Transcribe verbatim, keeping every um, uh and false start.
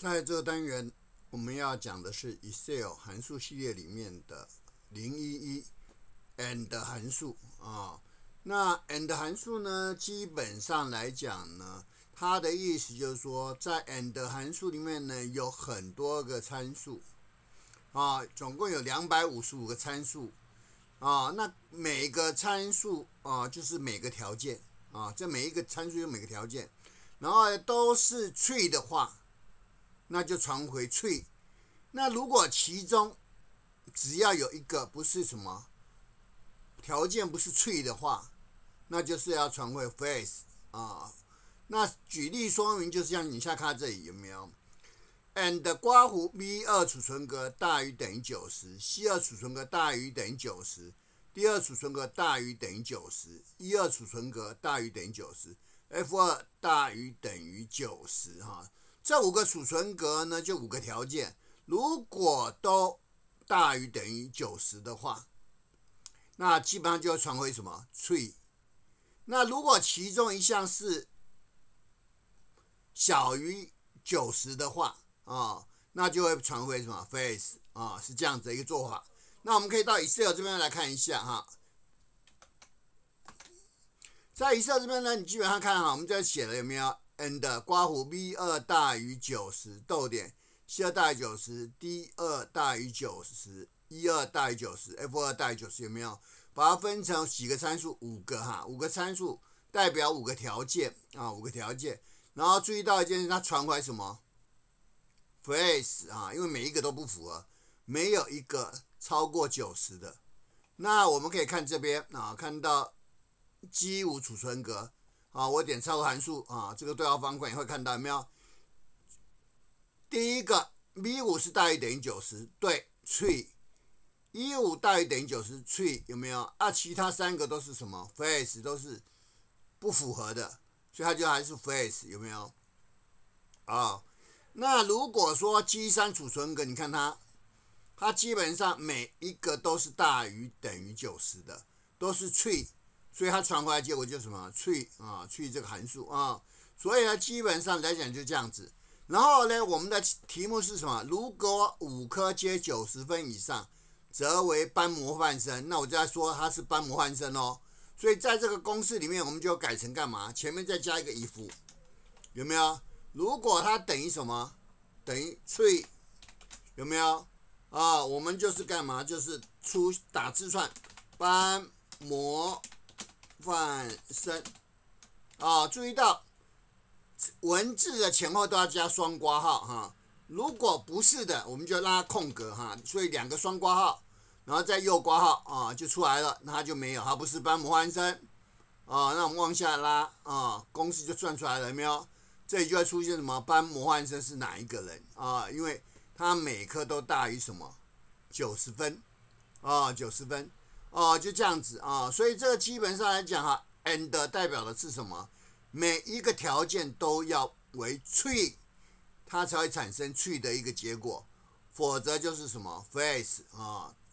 在这个单元，我们要讲的是 Excel 函数系列里面的零一一 and 函数啊。那 and 函数呢，基本上来讲呢，它的意思就是说，在 and 函数里面呢，有很多个参数啊，总共有两百五十五个参数啊。那每个参数啊，就是每个条件啊，这每一个参数有每个条件，然后都是 true 的话。那就传回 true。那如果其中只要有一个不是什么条件不是 true 的话，那就是要传回 false 啊。那举例说明，就是像你下看这里有没有 ？and 括弧 B 二储存格大于等于九十 ，C 二储存格大于等于九十 ，D 二储存格大于等于九十 ，E 二储存格大于等于九十 ，F 二大于等于九十哈。这五个储存格呢，就五个条件，如果都大于等于九十的话，那基本上就会传回什么 true。那如果其中一项是小于九十的话啊，那就会传回什么 false 啊，是这样子的一个做法。那我们可以到 Excel 这边来看一下哈，在 Excel 这边呢，你基本上看哈，我们这写了有没有？ and 括弧 B 二大于九十逗点 C 二大于九十 D 二大于九十 E 二大于九十 F 二大于九十有没有？把它分成几个参数？五个哈，五个参数代表五个条件啊，五个条件。然后注意到一件事，它传回什么 false 啊，因为每一个都不符合，没有一个超过九十的。那我们可以看这边啊，看到 G 五储存格。啊，我点超额函数啊，这个对号方块你会看到有没有？第一个 B 五 是大于等于九十，对 true。E 五 大于等于九十 true 有没有？啊，其他三个都是什么 false， 都是不符合的，所以它就还是 false 有没有？啊，那如果说 G 三 储存格，你看它，它基本上每一个都是大于等于九十的，都是 true。所以它传回来结果就是什么 true 啊 true 这个函数啊，所以呢基本上来讲就这样子。然后呢，我们的题目是什么？如果五科皆九十分以上，则为班模范生。那我就在说它是班模范生哦。所以在这个公式里面，我们就改成干嘛？前面再加一个 if， 有没有？如果它等于什么？等于 true， 有没有？啊，我们就是干嘛？就是出打字串班模范生啊，注意到文字的前后都要加双括号哈。如果不是的，我们就让它空格哈。所以两个双括号，然后再右括号啊，就出来了。那它就没有，它不是班模范生啊。那我们往下拉啊，公式就算出来了，有没有？这里就会出现什么？班模范生是哪一个人啊？因为他每科都大于什么？九十分啊，九十分。哦，就这样子啊，所以这个基本上来讲哈 ，and 代表的是什么？每一个条件都要为 true， 它才会产生 true 的一个结果，否则就是什么 false 啊。